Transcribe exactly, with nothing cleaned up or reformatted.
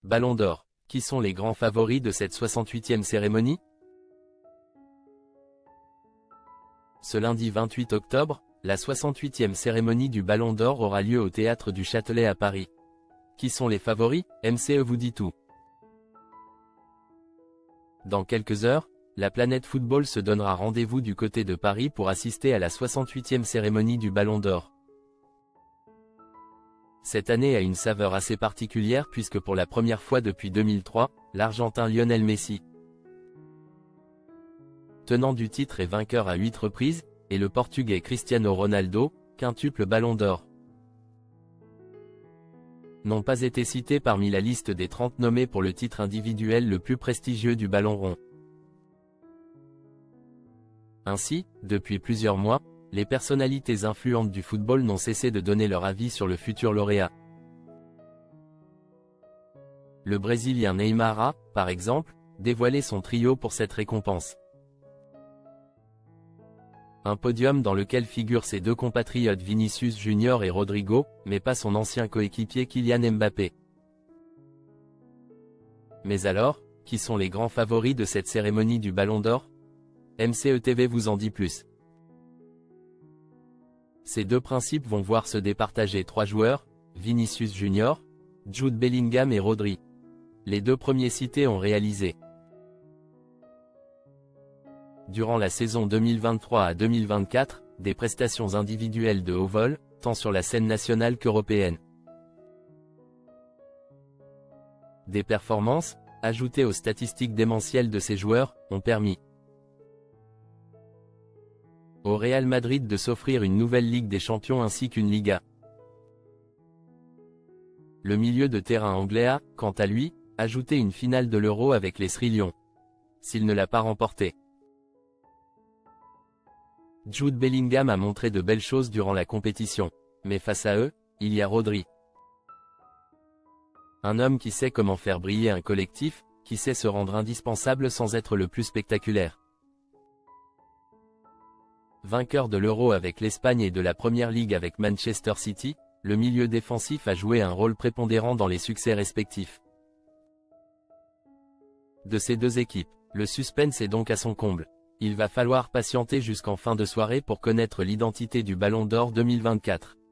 Ballon d'Or. Qui sont les grands favoris de cette soixante-huitième cérémonie? Ce lundi vingt-huit octobre, la soixante-huitième cérémonie du Ballon d'Or aura lieu au Théâtre du Châtelet à Paris. Qui sont les favoris? M C E vous dit tout. Dans quelques heures, la planète football se donnera rendez-vous du côté de Paris pour assister à la soixante-huitième cérémonie du Ballon d'Or. Cette année a une saveur assez particulière puisque pour la première fois depuis deux mille trois, l'Argentin Lionel Messi, tenant du titre et vainqueur à huit reprises, et le Portugais Cristiano Ronaldo, quintuple Ballon d'Or, n'ont pas été cités parmi la liste des trente nommés pour le titre individuel le plus prestigieux du ballon rond. Ainsi, depuis plusieurs mois, les personnalités influentes du football n'ont cessé de donner leur avis sur le futur lauréat. Le Brésilien Neymar a, par exemple, dévoilé son trio pour cette récompense. Un podium dans lequel figurent ses deux compatriotes Vinicius Junior et Rodrigo, mais pas son ancien coéquipier Kylian Mbappé. Mais alors, qui sont les grands favoris de cette cérémonie du Ballon d'Or? M C E T V vous en dit plus. Ces deux principes vont voir se départager trois joueurs, Vinicius Junior, Jude Bellingham et Rodri. Les deux premiers cités ont réalisé, durant la saison deux mille vingt-trois à deux mille vingt-quatre, des prestations individuelles de haut vol, tant sur la scène nationale qu'européenne. Des performances, ajoutées aux statistiques démentielles de ces joueurs, ont permis au Real Madrid de s'offrir une nouvelle Ligue des Champions ainsi qu'une Liga. Le milieu de terrain anglais a, quant à lui, ajouté une finale de l'Euro avec les Sri Lions, s'il ne l'a pas remporté. Jude Bellingham a montré de belles choses durant la compétition, mais face à eux, il y a Rodri. Un homme qui sait comment faire briller un collectif, qui sait se rendre indispensable sans être le plus spectaculaire. Vainqueur de l'Euro avec l'Espagne et de la Première Ligue avec Manchester City, le milieu défensif a joué un rôle prépondérant dans les succès respectifs de ces deux équipes. Le suspense est donc à son comble. Il va falloir patienter jusqu'en fin de soirée pour connaître l'identité du Ballon d'Or deux mille vingt-quatre.